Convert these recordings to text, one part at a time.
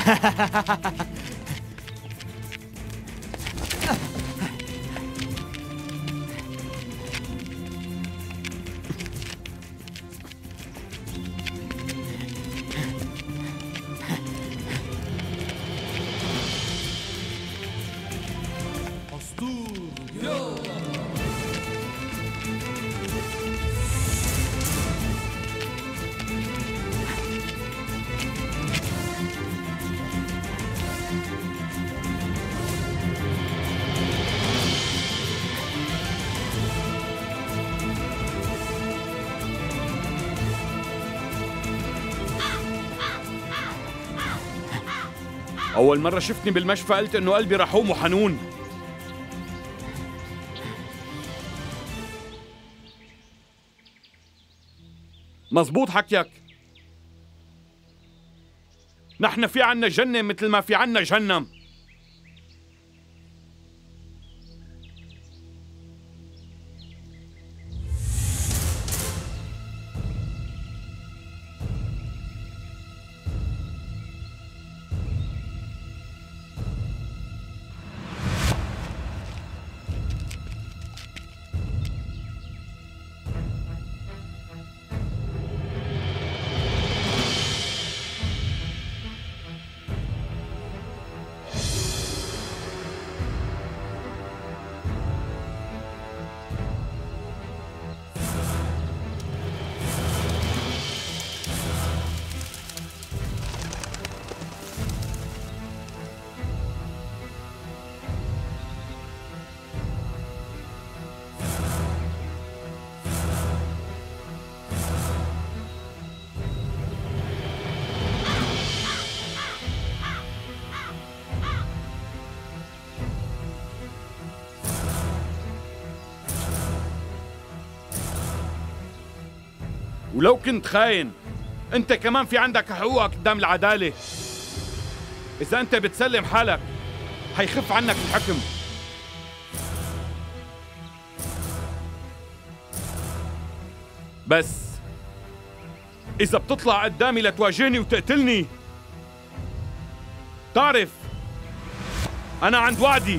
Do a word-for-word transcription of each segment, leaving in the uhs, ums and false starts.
أول مرة شفتني بالمشفى قلت إنه قلبي رحوم وحنون. مزبوط حكيك. نحن في عنا جنة مثل ما في عنا جهنم. ولو كنت خاين انت كمان في عندك حقوقك قدام العدالة. إذا انت بتسلم حالك حيخف عنك الحكم. بس إذا بتطلع قدامي لتواجهني وتقتلني تعرف أنا عند وعدي،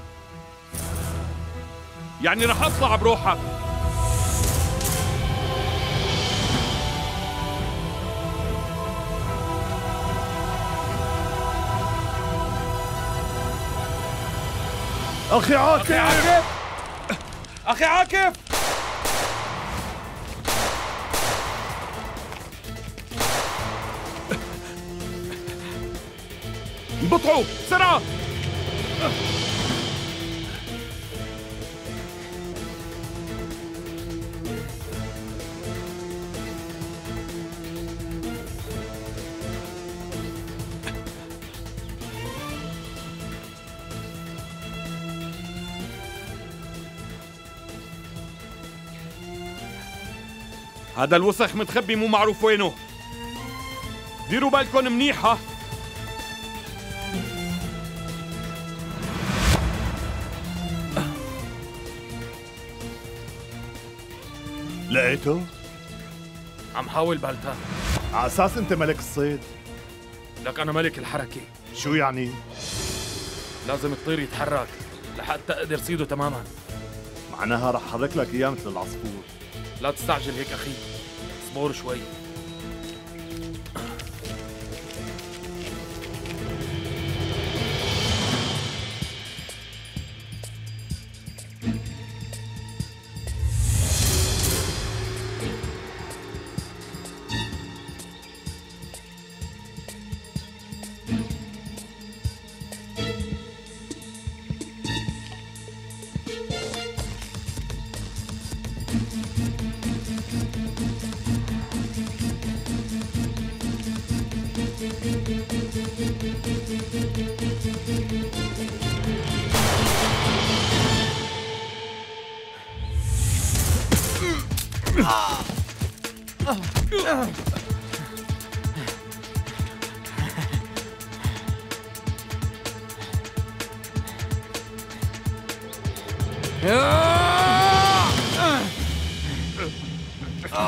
يعني رح أطلع بروحك. أخي عاكف! أخي عاكف! أخي عاكف! انبطحوا بسرعة! هذا الوسخ متخبي مو معروف وينه. ديروا بالكم منيح. ها لقيته؟ عم حاول بلتان. على اساس انت ملك الصيد. لك انا ملك الحركة. شو يعني؟ لازم الطير يتحرك لحتى اقدر صيده تماما. معناها رح حرك لك اياه مثل العصفور. لا تستعجل هيك اخي، اصبر شوي.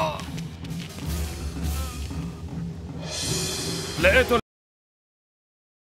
لقيته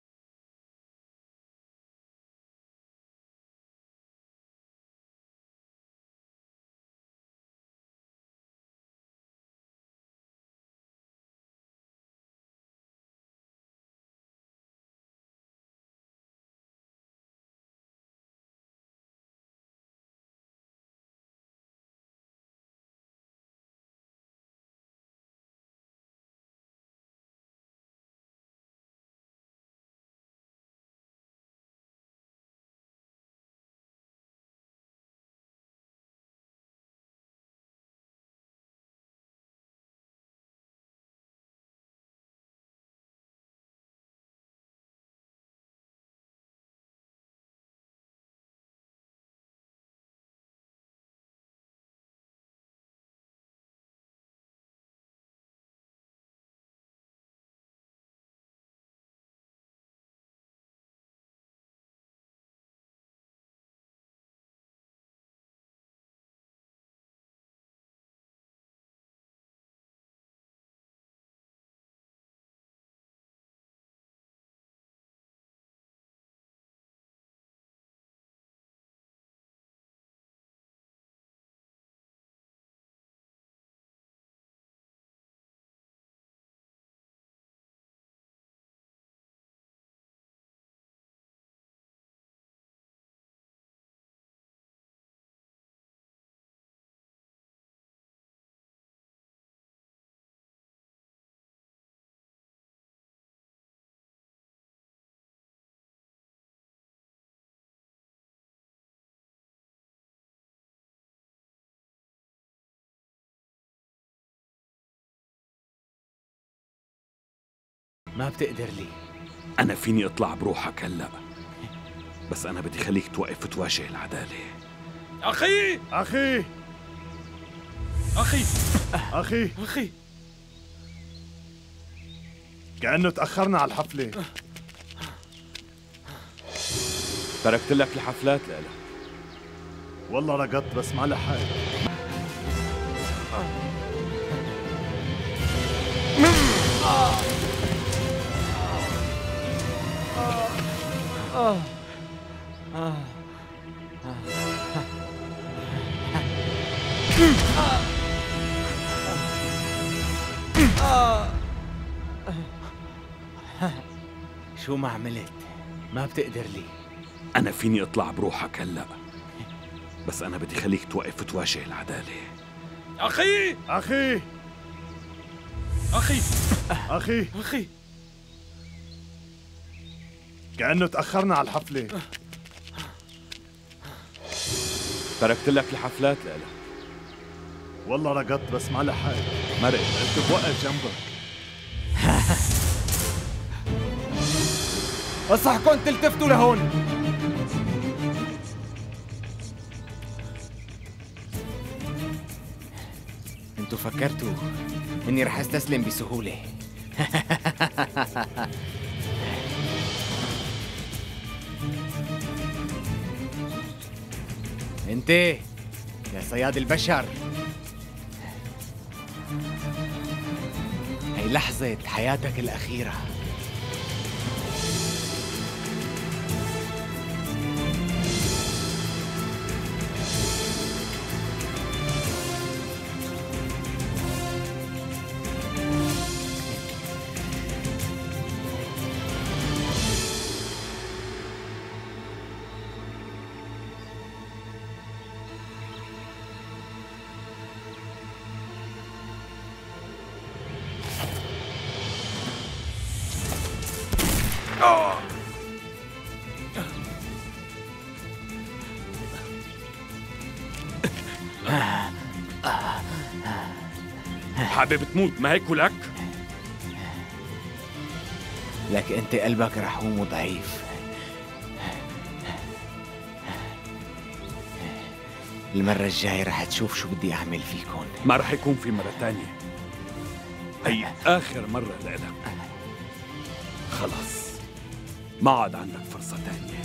ما بتقدر لي. أنا فيني أطلع بروحك هلأ، بس أنا بدي خليك توقف تواجه العدالة. أخي أخي أخي أخي أخي كأنه تأخرنا على الحفلة. تركت لك الحفلات لإلك. والله رقدت بس ما لحقت. شو ما عملت ما بتقدر لي. أنا فيني أطلع بروحك هلأ، بس أنا بدي خليك توقف تواجه العدالة. أخي أخي أخي أخي أخي كأنه تأخرنا على الحفلة. تركت لك الحفلات لإلك. والله رقدت بس ما لحقت. مرق قلت بوقف جنبك. أصحكم تلتفتوا لهون. انتوا فكرتوا اني رح استسلم بسهولة. انت يا صياد البشر، هي لحظة حياتك الأخيرة. حابب تموت ما هيك ولك؟ لك انت قلبك رحوم وضعيف. المرة الجاية رح تشوف شو بدي أعمل فيكن. ما رح يكون في مرة تانية، هي آخر مرة لإلك. خلص ما عاد عندك فرصة تانية.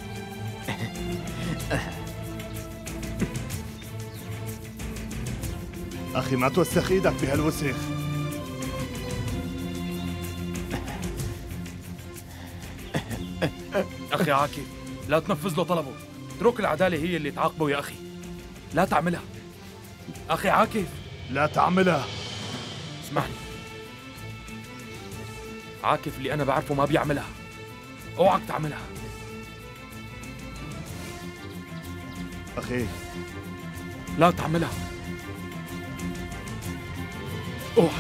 أخي ما توسخ إيدك بهالوسخ. أخي عاكف، لا تنفذ له طلبه. اترك العدالة هي اللي تعاقبه يا أخي، لا تعملها. أخي عاكف لا تعملها. اسمعني، عاكف اللي أنا بعرفه ما بيعملها، اوعك تعملها. أخي لا تعملها، اوعك.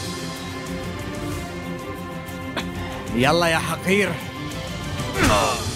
يلا يا حقير.